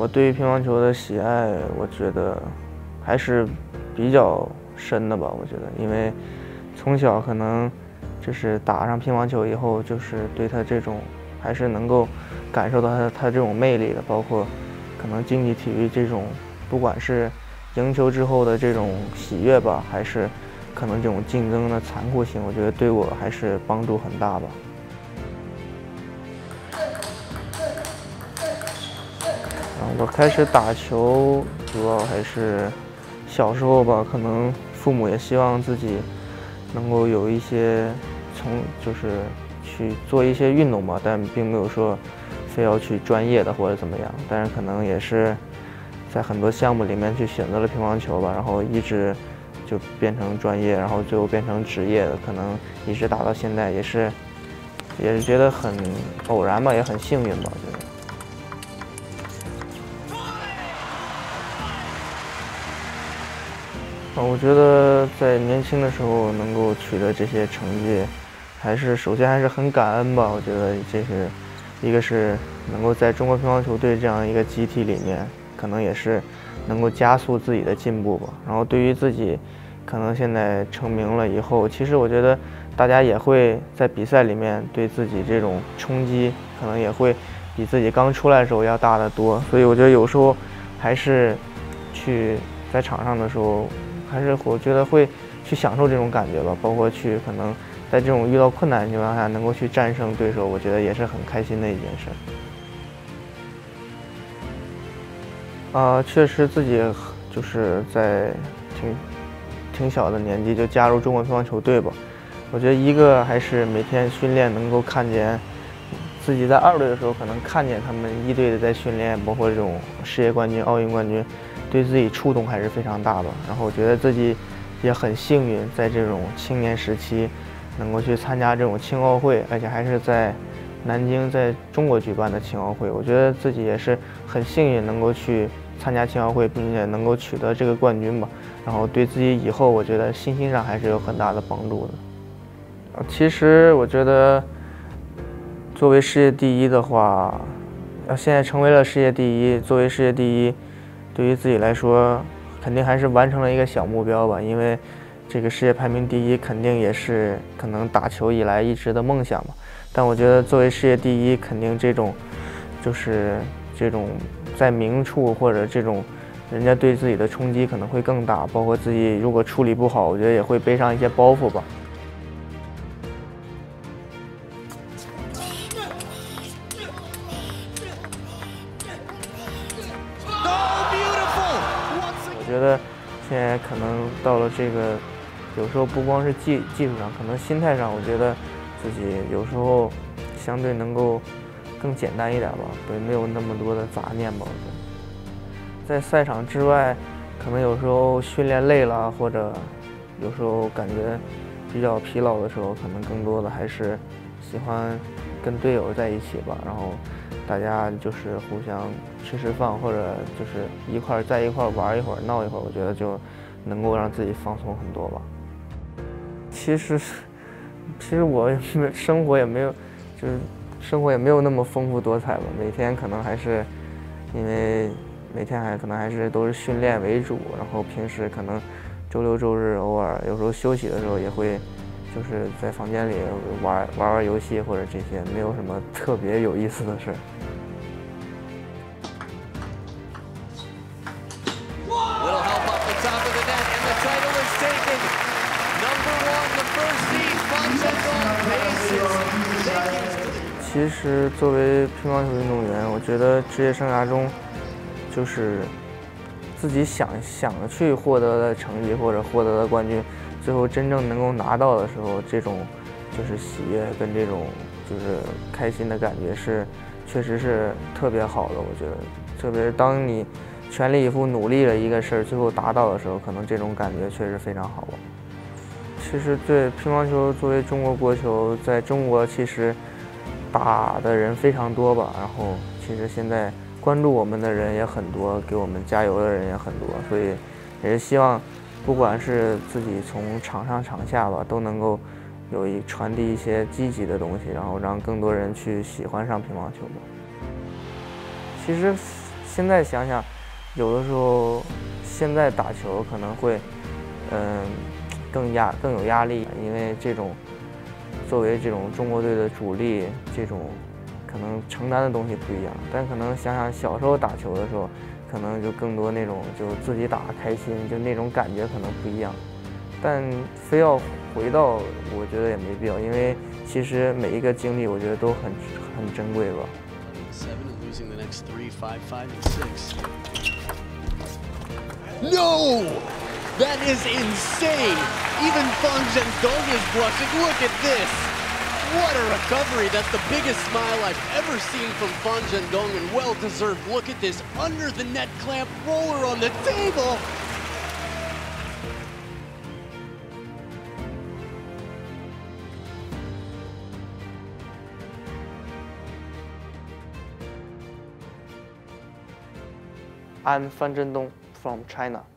我对于乒乓球的喜爱，我觉得还是比较深的吧。我觉得，因为从小可能就是打上乒乓球以后，就是对它这种还是能够感受到它这种魅力的，包括可能竞技体育这种，不管是赢球之后的这种喜悦吧，还是可能这种竞争的残酷性，我觉得对我还是帮助很大吧。我开始打球主要还是小时候吧，可能父母也希望自己能够有一些就是去做一些运动吧，但并没有说非要去专业的或者怎么样。但是可能也是在很多项目里面去选择了乒乓球吧，然后一直就变成专业，然后最后变成职业的，可能一直打到现在，也是觉得很偶然吧，也很幸运吧，我觉得。我觉得在年轻的时候能够取得这些成绩，首先还是很感恩吧。我觉得这是一个是能够在中国乒乓球队这样一个集体里面，可能也是能够加速自己的进步吧。然后对于自己可能现在成名了以后，其实我觉得大家也会在比赛里面对自己这种冲击，可能也会比自己刚出来的时候要大得多。所以我觉得有时候还是去在场上的时候，还是我觉得会去享受这种感觉吧，包括去可能在这种遇到困难的情况下能够去战胜对手，我觉得也是很开心的一件事。确实自己就是在挺小的年纪就加入中国乒乓球队吧。我觉得一个还是每天训练能够看见自己在2队的时候，可能看见他们1队的在训练，包括这种世界冠军、奥运冠军，对自己触动还是非常大的。然后我觉得自己也很幸运，在这种青年时期能够去参加这种青奥会，而且还是在南京在中国举办的青奥会。我觉得自己也是很幸运能够去参加青奥会，并且能够取得这个冠军吧。然后对自己以后我觉得信心上还是有很大的帮助的。其实我觉得作为世界第一的话，现在成为了世界第一，作为世界第一，对于自己来说肯定还是完成了一个小目标吧。因为这个世界排名第一肯定也是可能打球以来一直的梦想嘛。但我觉得作为世界第一，肯定这种在明处或者这种人家对自己的冲击可能会更大，包括自己如果处理不好，我觉得也会背上一些包袱吧。我觉得现在可能到了这个，有时候不光是技术上，可能心态上，我觉得自己有时候相对能够更简单一点吧，没有那么多的杂念吧。我觉得在赛场之外，可能有时候训练累了，或者有时候感觉比较疲劳的时候，可能更多的还是喜欢跟队友在一起吧，然后大家就是互相吃饭，或者就是在一块玩一会儿、闹一会儿，我觉得就能够让自己放松很多吧。其实我生活也没有那么丰富多彩吧，每天可能还是因为每天可能还是都是训练为主，然后平时可能周六周日偶尔有时候休息的时候也会就是在房间里玩游戏或者这些，没有什么特别有意思的事。其实作为乒乓球运动员，我觉得职业生涯中，就是自己想去获得的成绩或者获得的冠军，最后真正能够拿到的时候，这种就是喜悦跟这种就是开心的感觉确实是特别好的。我觉得，特别是当你全力以赴努力了一个事儿，最后达到的时候，可能这种感觉确实非常好吧。其实对乒乓球作为中国国球，在中国其实打的人非常多吧，然后其实现在关注我们的人也很多，给我们加油的人也很多，所以也是希望不管是自己从场上场下吧，都能够传递一些积极的东西，然后让更多人去喜欢上乒乓球吧。其实现在想想，有的时候现在打球可能会，更有压力，因为作为这种中国队的主力，这种可能承担的东西不一样。但可能想想小时候打球的时候，可能就更多那种就自己打开心，就那种感觉可能不一样。但非要回到，我觉得也没必要，因为其实每一个经历，我觉得都很珍贵吧。 No! That is insane! Even Fan Zhendong is blushing. Look at this! What a recovery! That's the biggest smile I've ever seen from Fan Zhendong, and well-deserved. Look at this under-the-net clamp roller on the table! I'm Fan Zhendong from China.